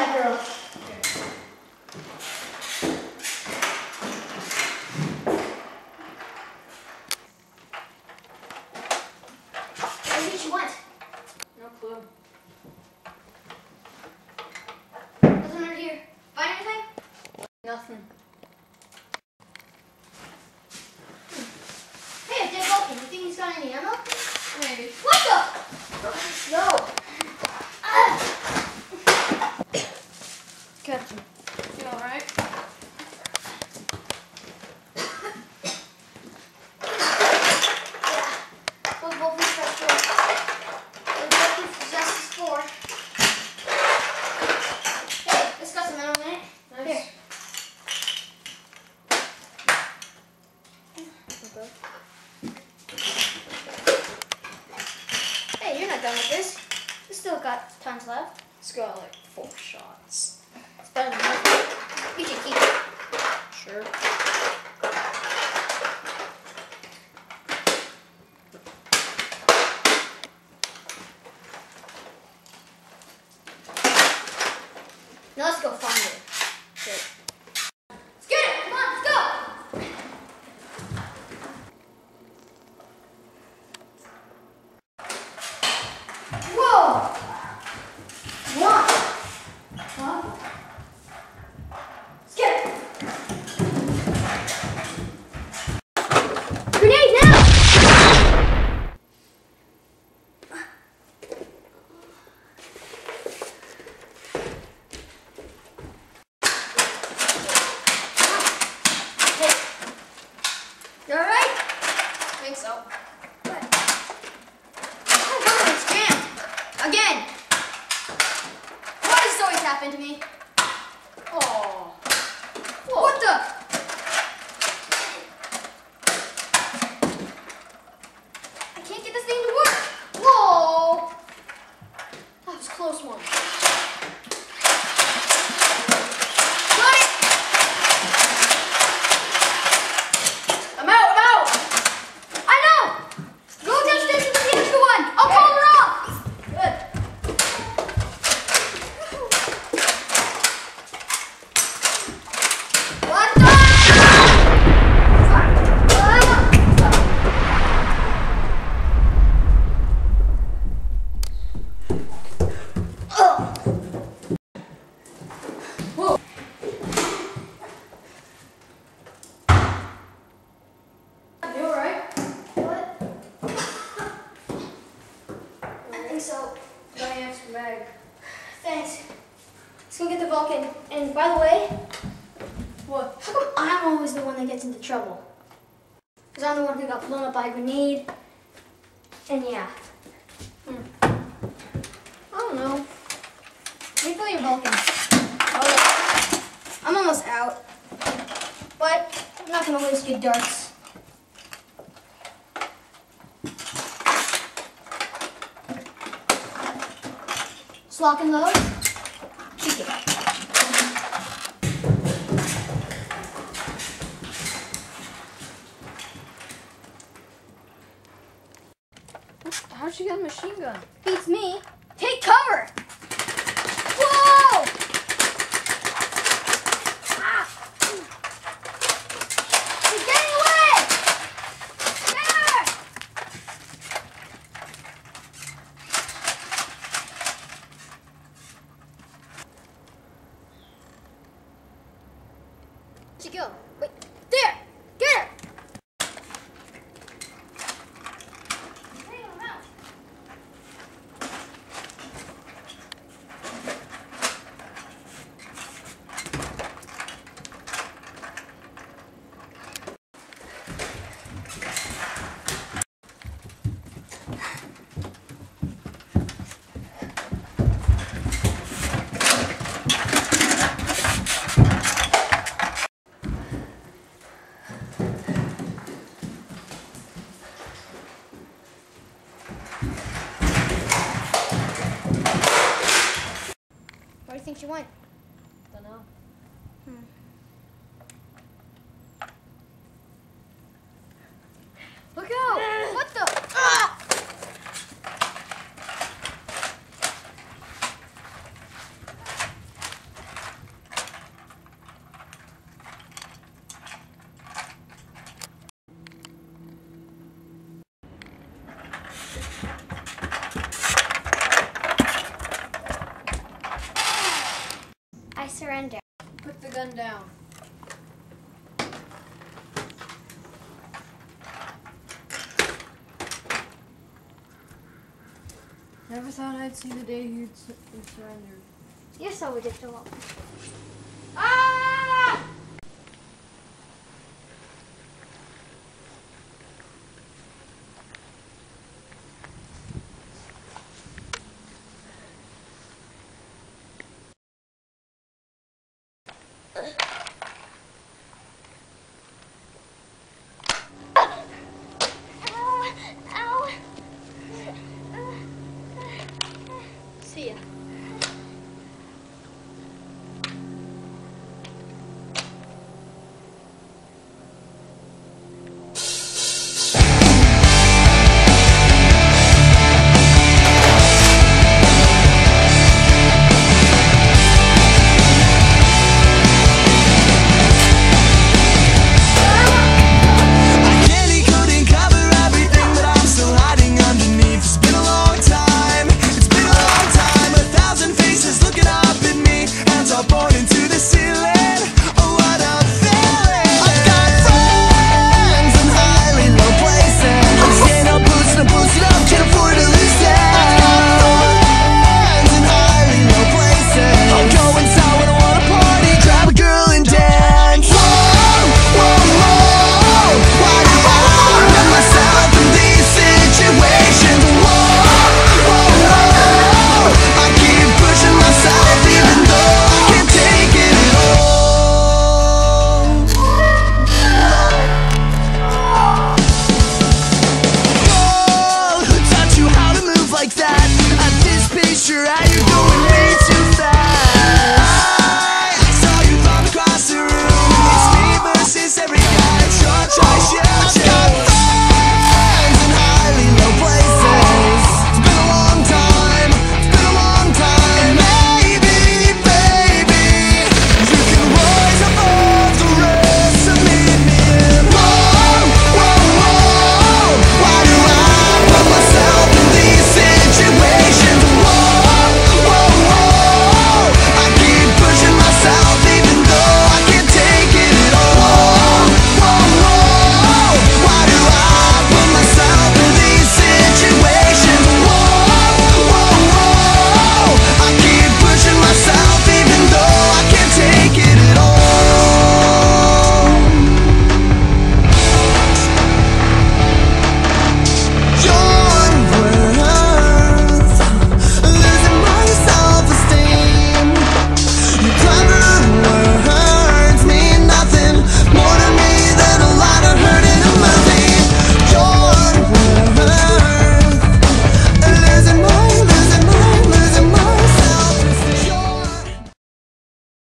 that girl. What did you want? No clue. What's under here? Find anything? Nothing. Hey, a dead Vulcan. You think he's got any ammo? Maybe. What the? No. Catch him. You alright? Yeah. Those Vulcans are sure. Those Vulcans justice for. Hey, let's got some ammo in it. Nice. Here. Okay. Hey, you're not done with this. We still got tons left. It's got like 4 shots. It's better than nothing. You should keep it. Sure. Now let's go find it. Good. Let's get it! Come on, let's go! Whoa! What? Huh? Let's get it! Grenade now! You alright? I think so. What? Oh, wow, it's jammed. Again! Why does this always happen to me? Oh. What the? I can't get this thing to work. Whoa! That was a close one. Got it! I'm out! I'm out! I know! Go downstairs and get the extra one. I'll call her off. Good. What the? Whoa. You alright? What? I think so. Got an extra mag. Thanks. Let's go get the Vulcan. And by the way, What? how come I'm always the one that gets into trouble? Because I'm the one who got blown up by a grenade. And yeah. I don't know. Refill your Vulcan. Oh, I'm almost out. But I'm not going to waste your darts. Just lock and load. Shoot it. How'd she get a machine gun? Beats me. Take cover! Whoa! Ah! She's getting away! Get her! Where'd she go? Wait, there! Get her! Hey, I'm out. Where do you think she went? Don't know. Look out! What the? Ah! I surrender. Put the gun down. Never thought I'd see the day you'd surrendered. You're so ridiculous. Ah!